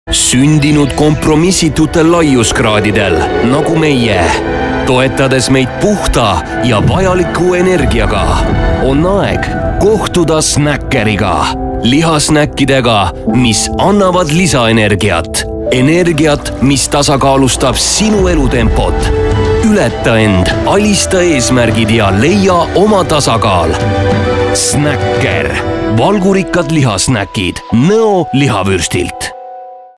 Sündinud kompromissitutel laiuskraadidel, nagu meie, toetades meid puhta ja vajaliku energiaga, on aeg kohtuda Snackeriga. Lihasnäkkidega, mis annavad lisaenergiat. Energiat, mis tasakaalustab sinu elutempot. Ületa end, alista eesmärgid ja leia oma tasakaal. Snacker. Valgurikkad lihasnäkid Nõo lihavürstilt.